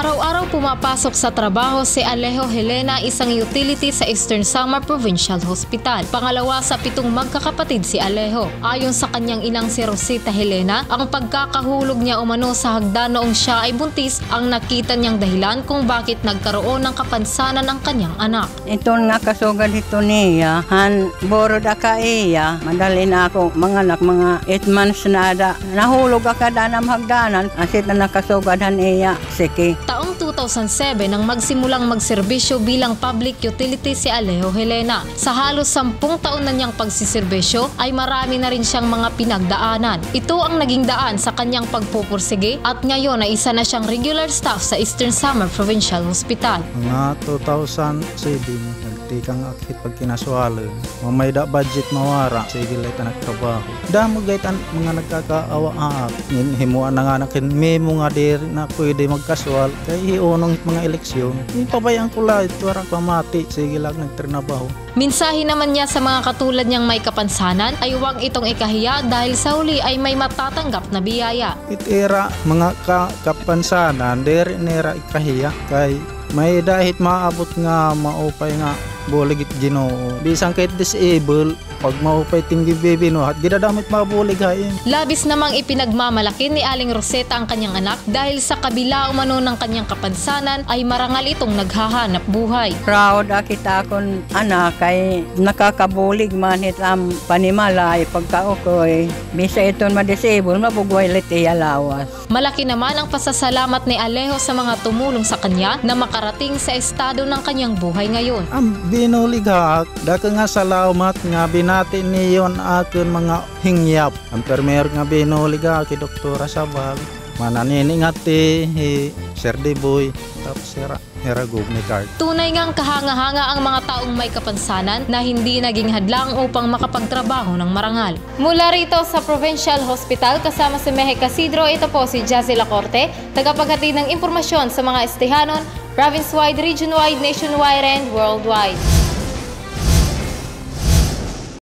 Araw-araw pumapasok sa trabaho si Alejo Helena, isang utility sa Eastern Samar Provincial Hospital. Pangalawa sa 7 magkakapatid si Alejo. Ayon sa kanyang inang si Rosita Helena, ang pagkakahulog niya umano sa hagdan noong siya ay buntis ang nakita niyang dahilan kung bakit nagkaroon ng kapansanan ang kanyang anak. Ito nga kasugad ito niya, borod ka iya, madali na ako mga anak, mga 8 months na ada. Nahulog ka danam hagdanan, asit na nakasugadhan iya, sige. Taong 2007 nang magsimulang magserbisyo bilang public utility si Alejo Helena. Sa halos 10 taon na niyang pagsiserbisyo ay marami na rin siyang mga pinagdaanan. Ito ang naging daan sa kanyang pagpupursige at ngayon ay isa na siyang regular staff sa Eastern Samar Provincial Hospital. Mga 2007, nagtikang akit pag kinaswalo. Mamay da budget mawara, sige lang ito nagtrabaho. Damo gaytan mga nagkakaawa-aak. Himuan na nga nakin, may mga diri na pwede magkaswal. Kaya hiunong mga eleksyon. Yung pabayang ko lang, ito arak pamati. Sige lang nagtrabaho. Minsahe naman niya sa mga katulad niyang may kapansanan ay huwag itong ikahiya dahil sa huli ay may matatanggap na biyaya. Itira mga kapansanan, diri nera ikahiya. Kay may dahit maabot nga maupay nga buligit Ginoo. Bisang kahit disable, pag maupay tinggi baby no, at ginadamit mabulig hain. Labis namang ipinagmamalaki ni Aling Roseta ang kanyang anak dahil sa kabila umano ng kanyang kapansanan ay marangal itong naghahanap buhay. Proud kita akong anak kay nakakabulig manit ang panimalay pagkaukoy. Bisa ito ma-disable, mabugway liti alawas. Malaki naman ang pasasalamat ni Alejo sa mga tumulong sa kanya na makarating sa estado ng kanyang buhay ngayon. Ang binuligak, daka nga salamat nga binati niyon akin mga hingyap. Ang permer nga binuligak ki Doktora Sabag, mananini nga ti Sir Deboy, tapos Heragog ni Card. Tunay ngang kahanga-hanga ang mga taong may kapansanan na hindi naging hadlang upang makapagtrabaho ng marangal. Mula rito sa Provincial Hospital kasama si Mehe Casidro, ito po si Jazzy Lacorte, tagapaghatid ng impormasyon sa mga estehanon, province-wide, region-wide, nationwide, and worldwide.